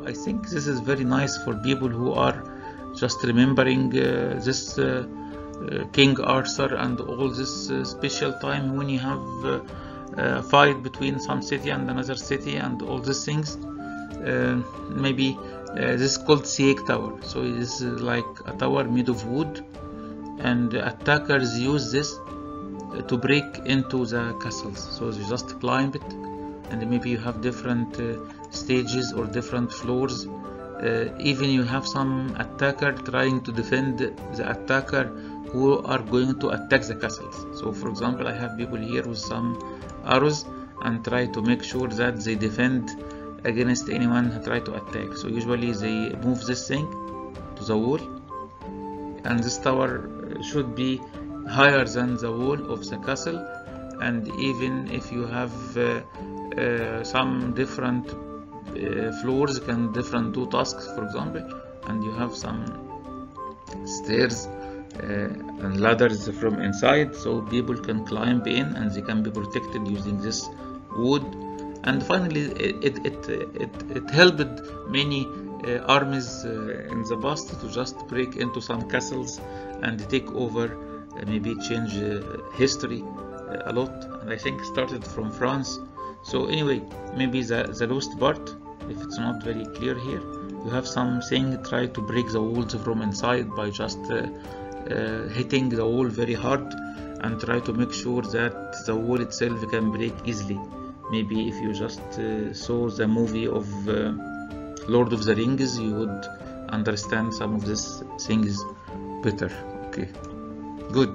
I think this is very nice for people who are just remembering this King Arthur and all this special time when you have fight between some city and another city and all these things. Maybe this is called Siege Tower. So this is like a tower made of wood, and attackers use this to break into the castles. So you just climb it, and maybe you have different stages or different floors. Even you have some attacker trying to defend the attacker who are going to attack the castles. So for example, I have people here with some arrows and try to make sure that they defend against anyone who try to attack. So usually they move this thing to the wall, and this tower should be higher than the wall of the castle. And even if you have some different floors can different do tasks, for example, and you have some stairs and ladders from inside, so people can climb in and they can be protected using this wood. And finally it helped many armies in the past to just break into some castles and take over, maybe change history a lot. And I think started from France. So anyway, maybe the last part, if it's not very clear here, you have something try to break the walls from inside by just hitting the wall very hard and try to make sure that the wall itself can break easily. Maybe if you just saw the movie of Lord of the Rings, you would understand some of these things better. Okay, good.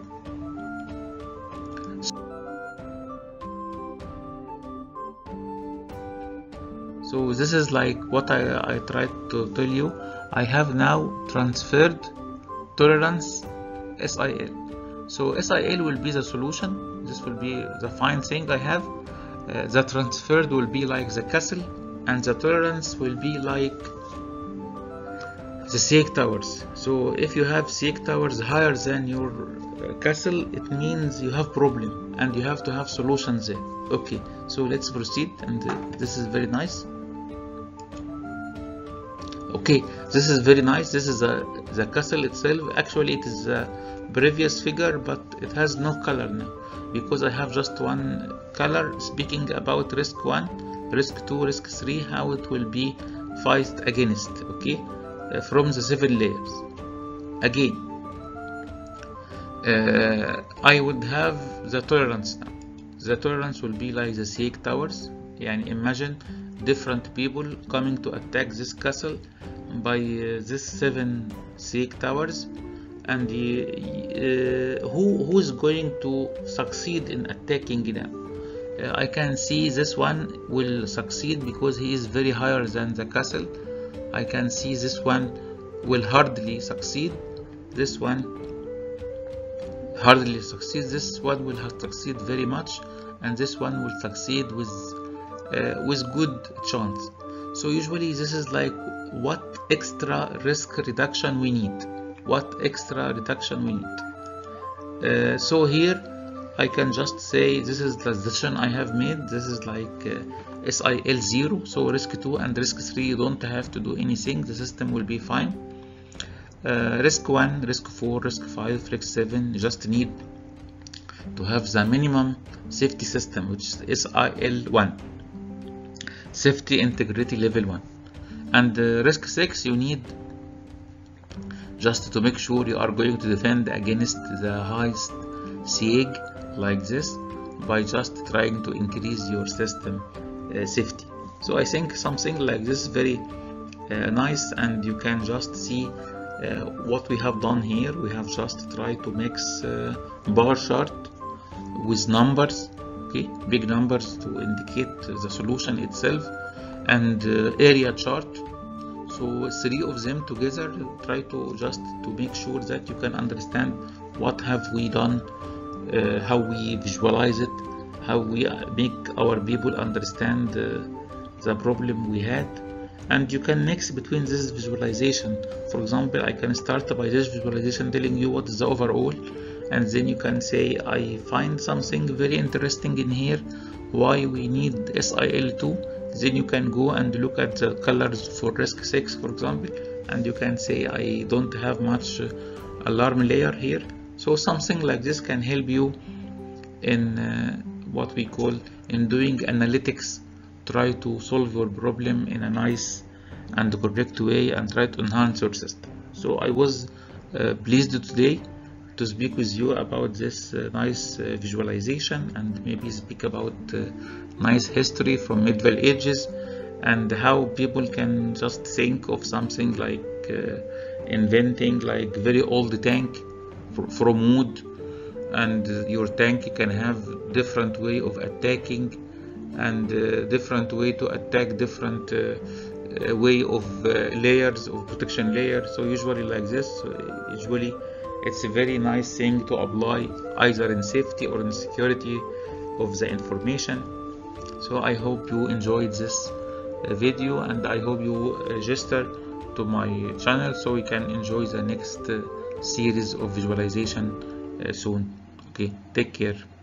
So this is like what I tried to tell you. I have now transferred tolerance SIL. So SIL will be the solution. This will be the fine thing I have. The transferred will be like the castle, and the tolerance will be like the Siege towers. So if you have Siege towers higher than your castle, it means you have problem and you have to have solutions there. Okay, so let's proceed, and this is very nice. Okay, this is very nice. This is the castle itself. Actually it is a previous figure, but it has no color now because I have just one color, speaking about risk 1, risk 2, risk 3, how it will be fight against. Okay, from the 7 layers. Again, I would have the tolerance now. The tolerance will be like the Siege towers. Yani imagine different people coming to attack this castle by this 7 Siege towers, and who is going to succeed in attacking them? I can see this one will succeed because he is very higher than the castle. I can see this one will hardly succeed. This one hardly succeed. This one will succeed very much, and this one will succeed with good chance. So usually this is like what extra risk reduction we need. What extra reduction we need. So here I can just say this is the decision I have made. This is like SIL 0. So risk 2 and risk 3 you don't have to do anything. The system will be fine. Risk 1, risk 4, risk 5, risk 7, you just need to have the minimum safety system, which is SIL 1, safety integrity level 1. And risk 6 you need just to make sure you are going to defend against the highest siege like this by just trying to increase your system safety. So I think something like this is very nice, and you can just see what we have done here. We have just tried to mix bar chart with numbers, okay, big numbers to indicate the solution itself, and area chart. So 3 of them together try to just to make sure that you can understand what have we done, how we visualize it, how we make our people understand the problem we had. And you can mix between this visualization. For example, I can start by this visualization telling you what is the overall, and then you can say I find something very interesting in here, why we need SIL2. then you can go and look at the colors for risk 6, for example, and you can say I don't have much alarm layer here. So something like this can help you in what we call in doing analytics, try to solve your problem in a nice and correct way and try to enhance your system. So I was pleased today to speak with you about this nice visualization, and maybe speak about nice history from medieval ages and how people can just think of something like inventing like very old tank from wood, and your tank can have different way of attacking and different way to attack different way of layers of protection layer. So usually like this, usually it's a very nice thing to apply either in safety or in security of the information. So I hope you enjoyed this video, and I hope you register to my channel so we can enjoy the next series of visualization soon. Okay, take care.